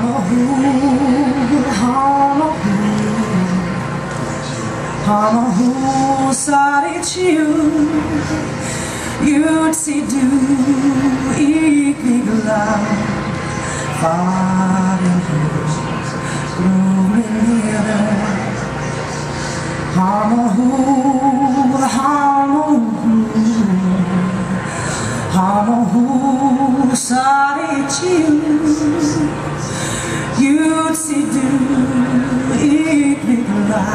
Mo Dhuil, Mo Dhuil, sari chiu, you'd see do ikigla, farin rolling near. Mo Dhuil, Mo Dhuil, sari chiu, you'd see do ikigla.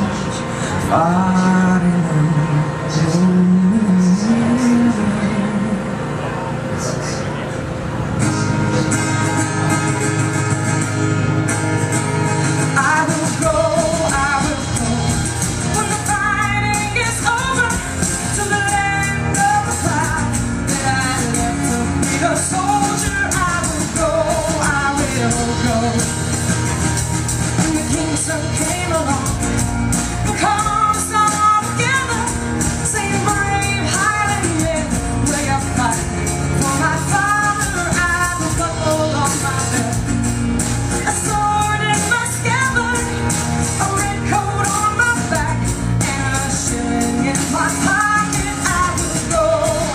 Came along, come all together, sing brave Highland men, way up fight for my father. I will buckle on my belt, a sword in my scabbard, a red coat on my back, and a shilling in my pocket. I will go,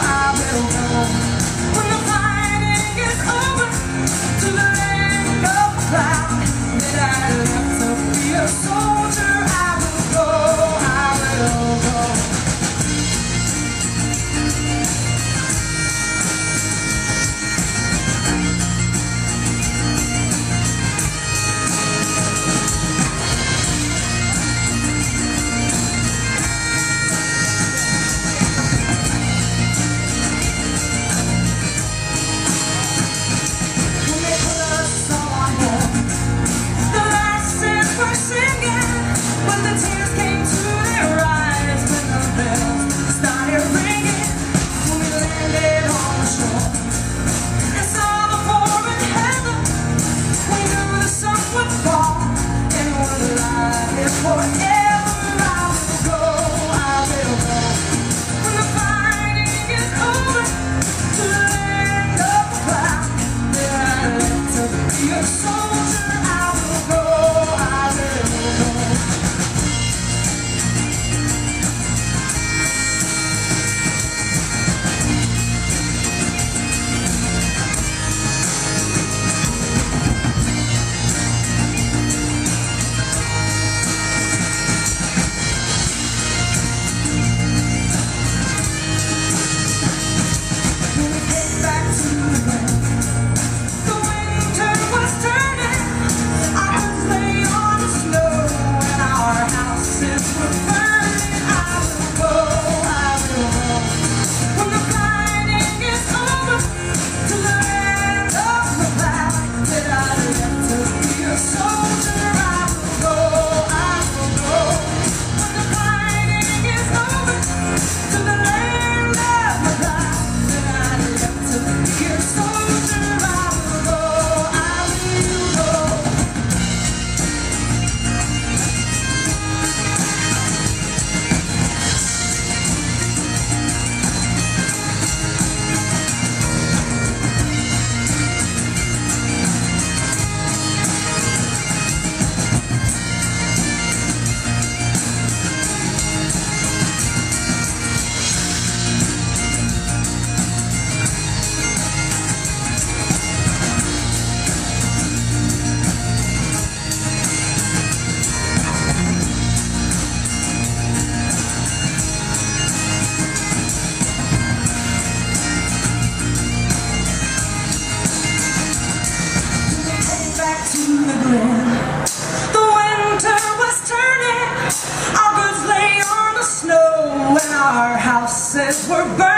when the fighting is over, to the land of the cloud that I left to be a soldier. I will go, I will go. When they put us all on board, the lasses were singing, when the tears came to their eyes, when the bells started ringing, when we landed on the shore and saw the foreign heaven, we knew the sun would fall and would lie here forever. I will go, I will go, when the fighting is over, to the land of the cloud that I left to be a soldier. I will go, I will go. When we came back to the ground, the winter was turning. Our goods lay on the snow, and our houses were burning. I will go, when the fighting is over, to the land of the cloud that I left to be a soldier. I will go, when the fighting is over, to the land of the cloud that I left to be a soldier. I will go, I will go. Back to the glen, the winter was turning. Our goods lay on the snow, and our houses were burning.